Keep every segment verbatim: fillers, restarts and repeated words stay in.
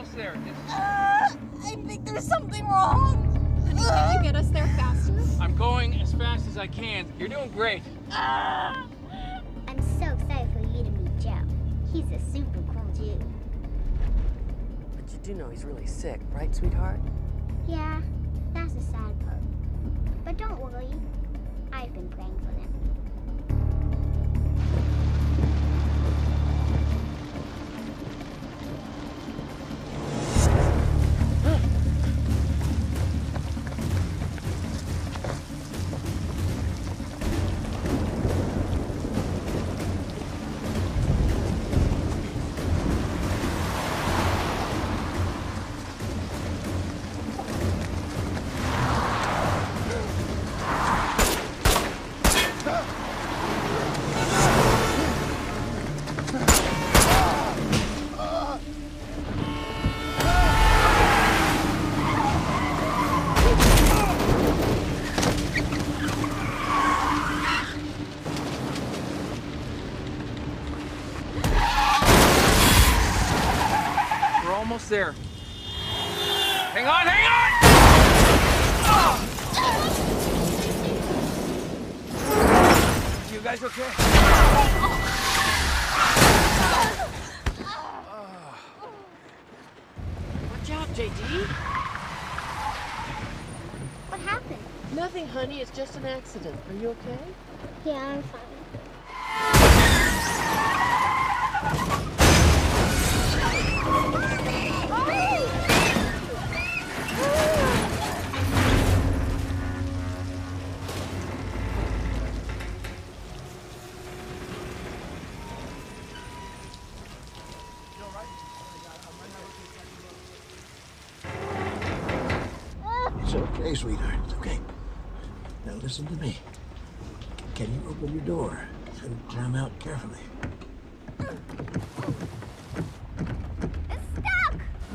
almost there. It's... Uh, I think there's something wrong. Honey, can you get us there faster? I'm going as fast as I can. You're doing great. Uh, I'm so excited for you to meet Joe. He's a super cool dude. But you do know he's really sick, right, sweetheart? Yeah, that's the sad part. But don't worry, I've been praying for them. Almost there. Hang on, hang on! Oh. You guys okay? Watch out, J D. What happened? Nothing, honey. It's just an accident. Are you okay? Yeah, I'm fine. It's okay, sweetheart. It's okay. Now listen to me. Can you open your door and climb out carefully? It's stuck!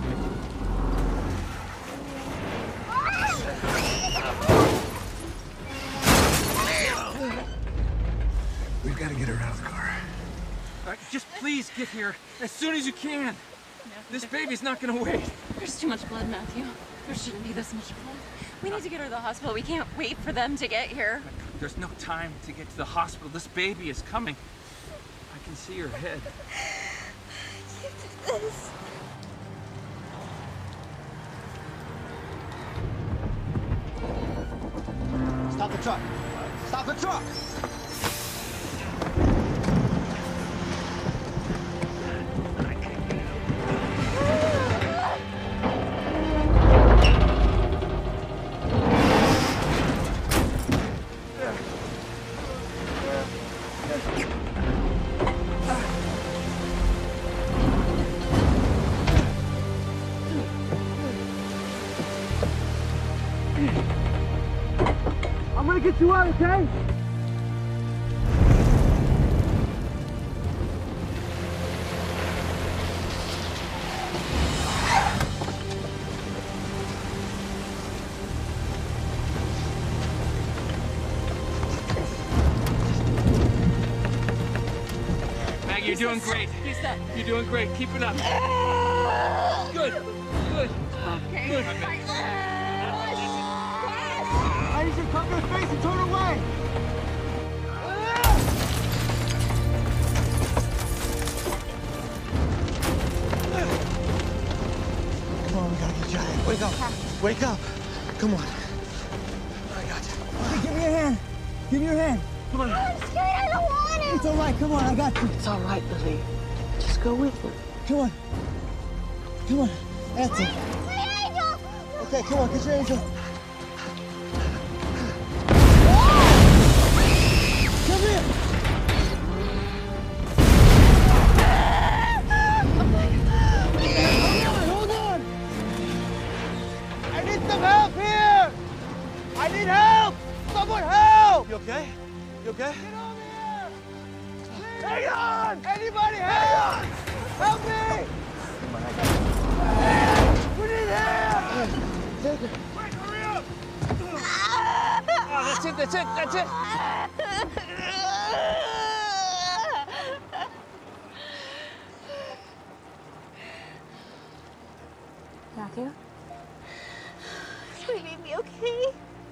We've got to get her out of the car. All right, just please get here as soon as you can. This baby's not gonna wait. There's too much blood, Matthew. There shouldn't be this much blood. We need to get her to the hospital. We can't wait for them to get here. There's no time to get to the hospital. This baby is coming. I can see her head. you did this. Stop the truck! Stop the truck! I'm gonna get you out, okay? Maggie, you're doing great. He's set. You're doing great. Keep it up. Good. Good. Okay. Good. I need you to cover his face and turn away! Come on, we gotta get you out of here. Wake up! Wake up! Come on. I got you. Okay, give me your hand. Give me your hand. Come on. I'm scared, I don't want to! It's all right. Come on, I got you. It's all right, Lily. Just go with him. Come on. Come on. That's it. My angel! Okay, come on, get your angel. Come here! Hold on, hold on! I need some help here! I need help! Someone help! You okay? You okay? Get over here! Please. Hang on! Anybody help! Help me! We need help! Take it. Quick, hurry up! Oh, that's it, that's it, that's it. Matthew? Is my baby okay?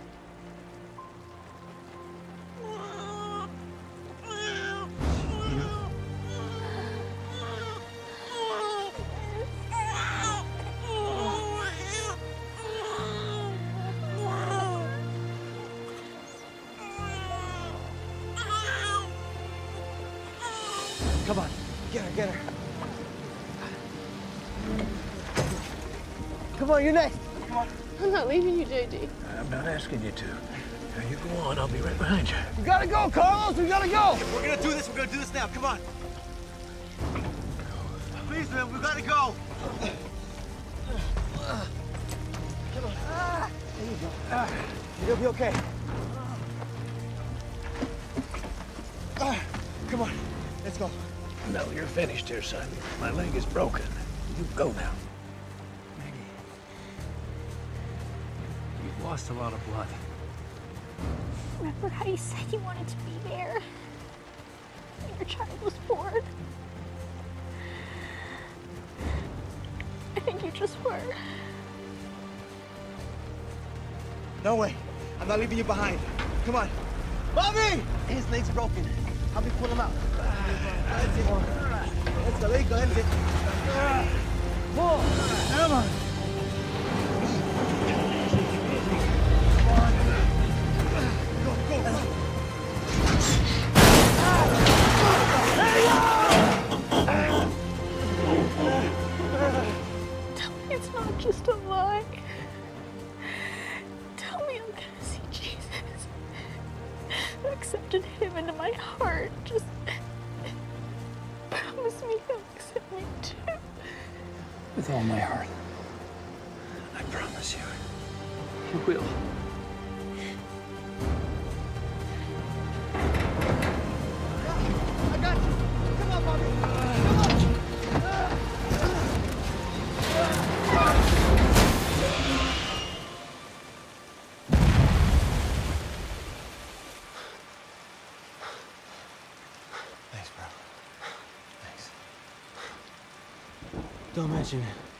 Come on, get her, get her. Come on, you're next. Come on. I'm not leaving you, J D. I'm not asking you to. Now you go on. I'll be right behind you. We gotta go, Carlos. We gotta go. We're gonna do this. We're gonna do this now. Come on. Please, man. We gotta go. Come on. There you go. You'll be okay. Come on. Let's go. No, you're finished here, son. My leg is broken. You go now. Maggie, you've lost a lot of blood. Remember how you said you wanted to be there when your child was born? I think you just were. No way. I'm not leaving you behind. Come on. Bobby! His leg's broken. Help me pull him out. That's it. Let's go. There you go. That's it. Pull. Come on. Go, go, go. Tell me it's not just a lie. Tell me I'm gonna see Jesus. I accepted him into my heart. Just promise me he'll accept me too. With all my heart. I promise you. You will. I got you. Come on, Bobby. Come on. Thanks, bro. Thanks. Don't mention it.